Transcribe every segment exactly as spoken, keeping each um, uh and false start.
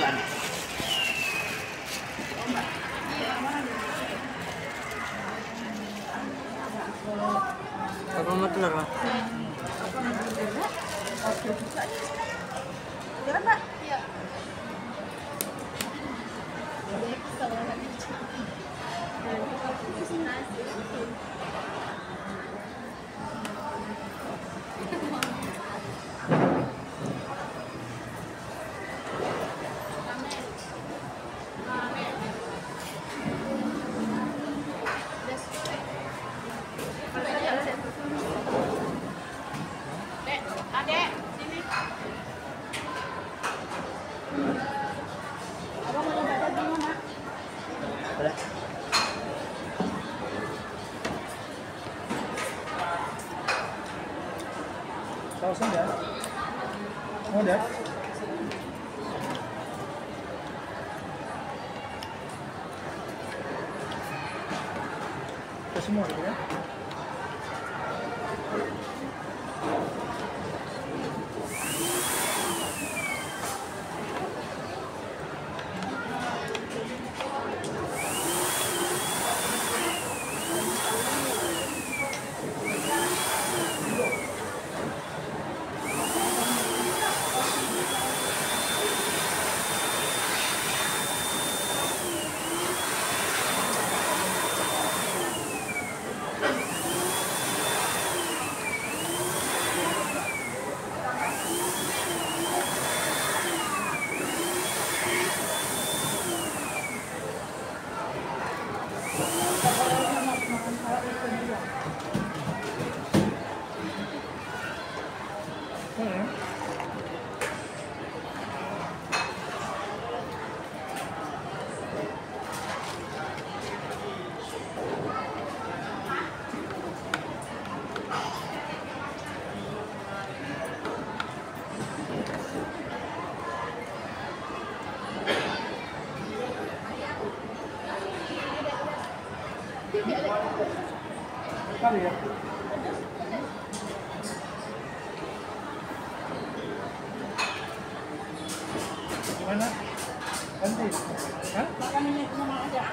kan. Apa mau telur, Pak? Jalan, Pak. Iya. Sausnya udah? Oh, udah? Kita semua gitu ya? Kali ya. Gimana? Ganti? Hah? Makan ini sama aja.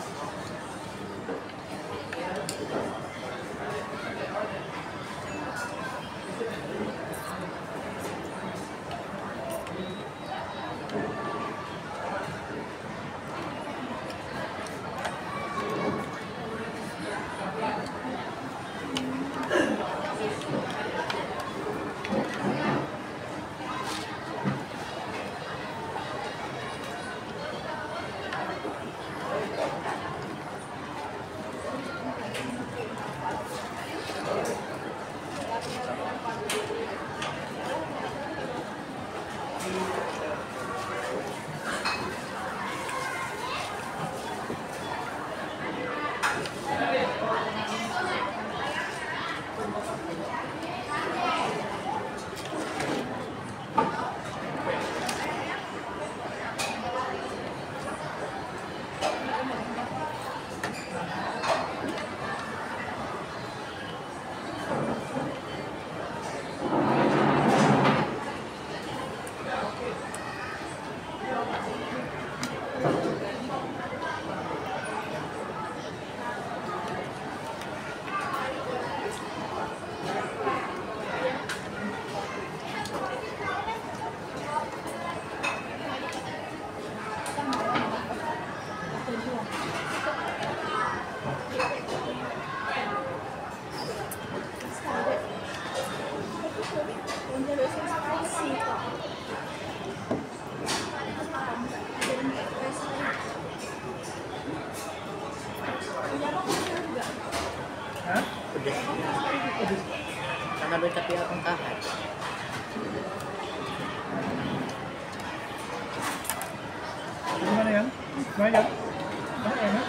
Hah? Udah. Karena beta pihak pengkahan. Gimana yang? Banyak? Banyak enak?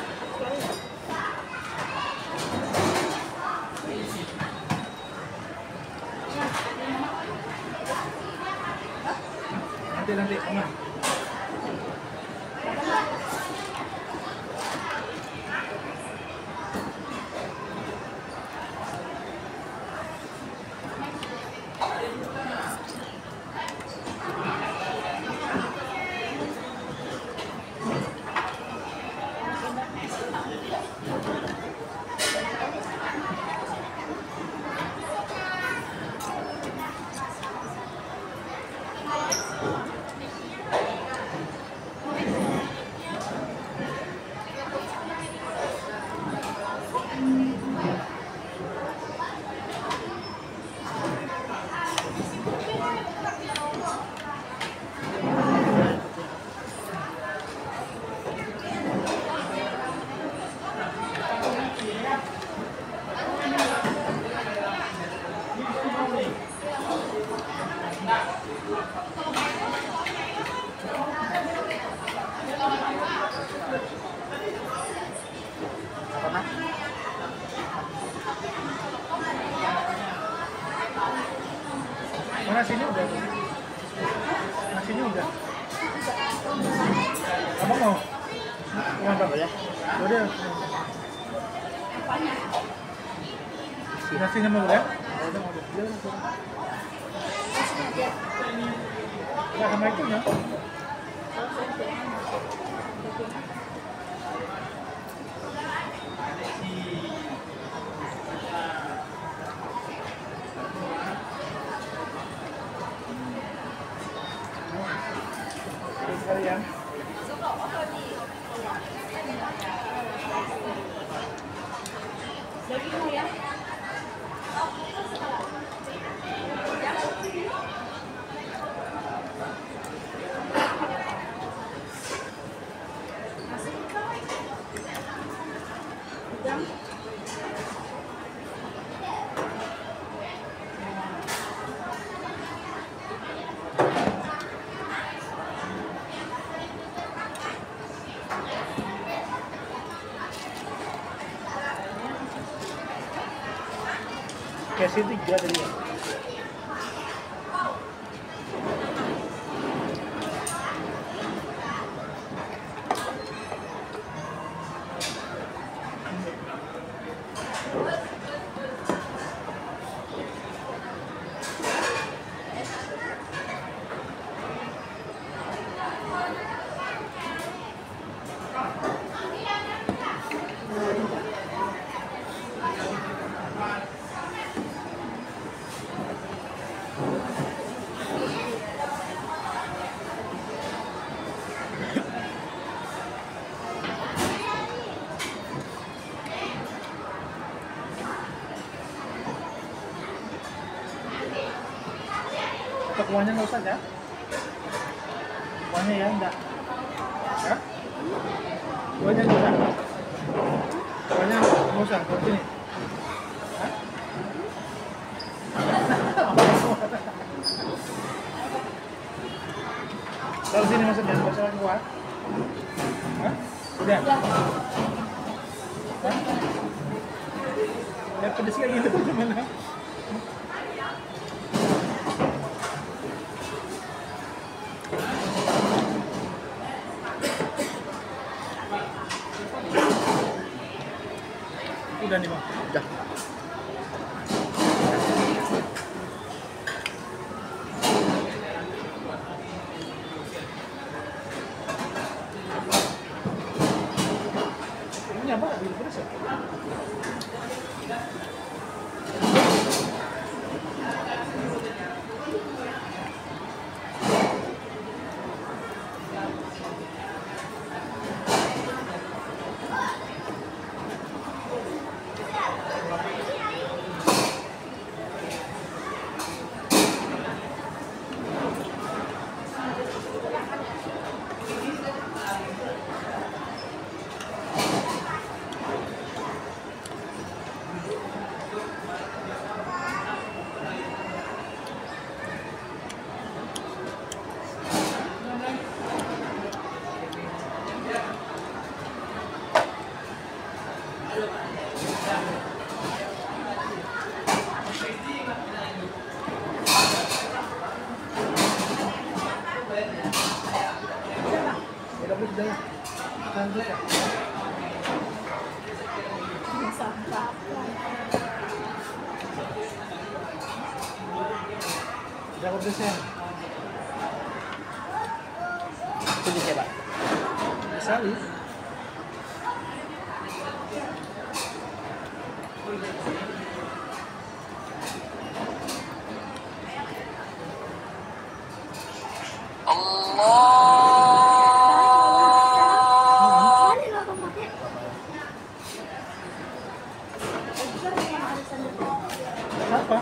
Nanti nanti aman. Abang mau? Mantap. Boleh. Boleh. Nasinya mau ya? Ya sama itu ya. Sekalian. Daging ya. Kasih tiga tadi ya. Kuahnya nggak usah ya? Kuahnya ya enggak? Ya? Kuahnya nggak usah? Kuahnya nggak usah, buat sini. Hah? Taruh sini maksudnya, nggak usah lagi kuah? Hah? Udah? Hah? Ya pedes kayak gitu gimana? Udah nih bang? Udah. Ini apa? Bikin pedes ya? Udah, lanjut ya. Berapa persen? Itu bisa, Pak. Bisa nih. Apa?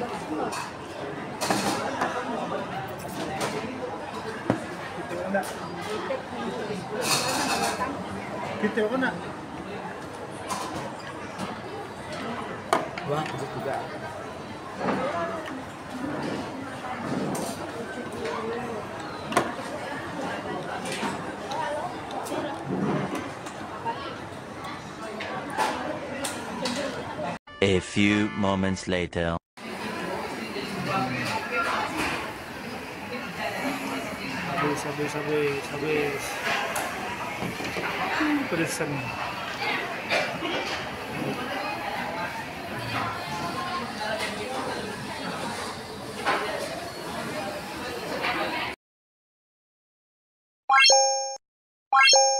Gitu enggak? Gitu enggak? Wah, itu juga. A few moments later. Habis, habis, habis, habis. Pedesan. Bye.